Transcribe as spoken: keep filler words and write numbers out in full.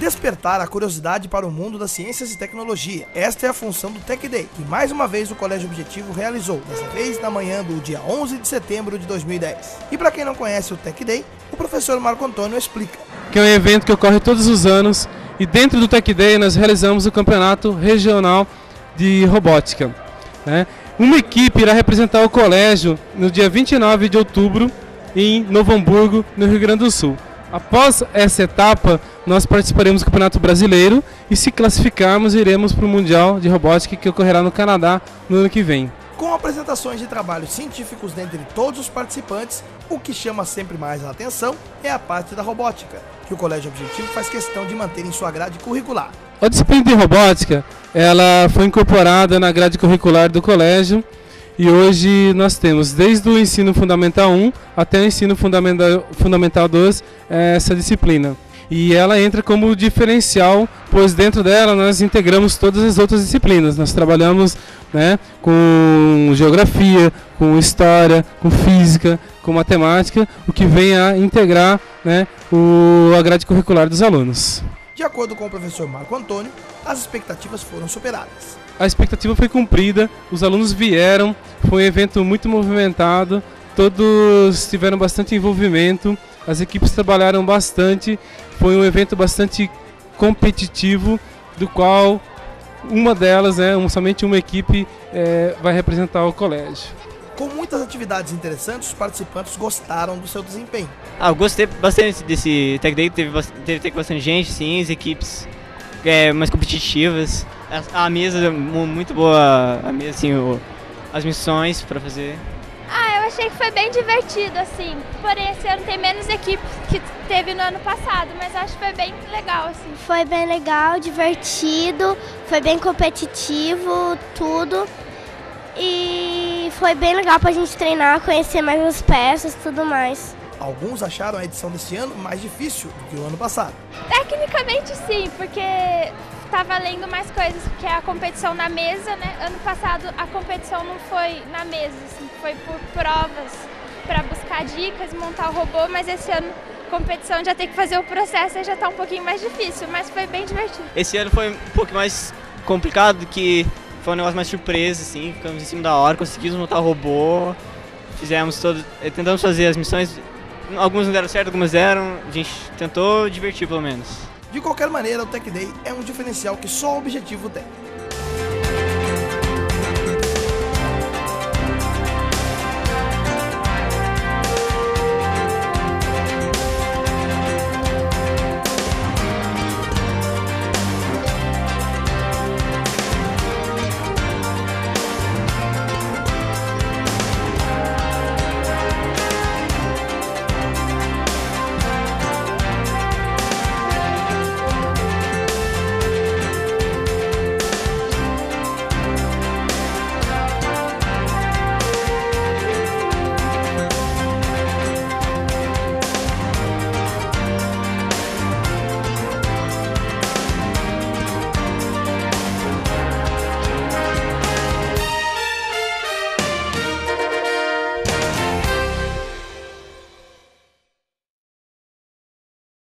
despertar a curiosidade para o mundo das ciências e tecnologia. Esta é a função do Tech Day, que mais uma vez o Colégio Objetivo realizou, dessa vez na manhã do dia onze de setembro de dois mil e dez. E para quem não conhece o Tech Day, o professor Marco Antônio explica. Que é um evento que ocorre todos os anos e dentro do Tech Day nós realizamos o campeonato regional de robótica, né? Uma equipe irá representar o colégio no dia vinte e nove de outubro em Novo Hamburgo, no Rio Grande do Sul. Após essa etapa, nós participaremos do Campeonato Brasileiro e, se classificarmos, iremos para o Mundial de Robótica, que ocorrerá no Canadá no ano que vem. Com apresentações de trabalhos científicos dentre todos os participantes, o que chama sempre mais a atenção é a parte da robótica, que o Colégio Objetivo faz questão de manter em sua grade curricular. A disciplina de robótica, ela foi incorporada na grade curricular do colégio e hoje nós temos desde o ensino fundamental um até o ensino fundamental, fundamental dois essa disciplina. E ela entra como diferencial, pois dentro dela nós integramos todas as outras disciplinas. Nós trabalhamos, né, com geografia, com história, com física, com matemática, o que vem a integrar, né, o, a grade curricular dos alunos. De acordo com o professor Marco Antônio, as expectativas foram superadas. A expectativa foi cumprida, os alunos vieram, foi um evento muito movimentado, todos tiveram bastante envolvimento, as equipes trabalharam bastante, foi um evento bastante competitivo, do qual uma delas, né, somente uma equipe é, vai representar o colégio. Com muitas atividades interessantes, os participantes gostaram do seu desempenho. Ah, eu gostei bastante desse Tech Day, teve, teve, teve bastante gente, sim, as equipes é, mais competitivas. A, a mesa, muito boa, a mesa, assim, o, as missões para fazer. Ah, eu achei que foi bem divertido, assim, porém esse ano tem menos equipes que teve no ano passado, mas acho que foi bem legal, assim. Foi bem legal, divertido, foi bem competitivo, tudo. E foi bem legal pra gente treinar, conhecer mais as peças e tudo mais. Alguns acharam a edição desse ano mais difícil do que o ano passado. Tecnicamente sim, porque tá valendo mais coisas, que é a competição na mesa, né? Ano passado a competição não foi na mesa, assim, foi por provas para buscar dicas, montar o robô, mas esse ano a competição já tem que fazer o processo e já tá um pouquinho mais difícil, mas foi bem divertido. Esse ano foi um pouco mais complicado, do que foi um negócio mais surpresa, assim, ficamos em cima da hora, conseguimos montar o robô, fizemos todo, tentamos fazer as missões, algumas não deram certo, algumas deram, a gente tentou divertir pelo menos. De qualquer maneira, o Tech Day é um diferencial que só o Objetivo tem.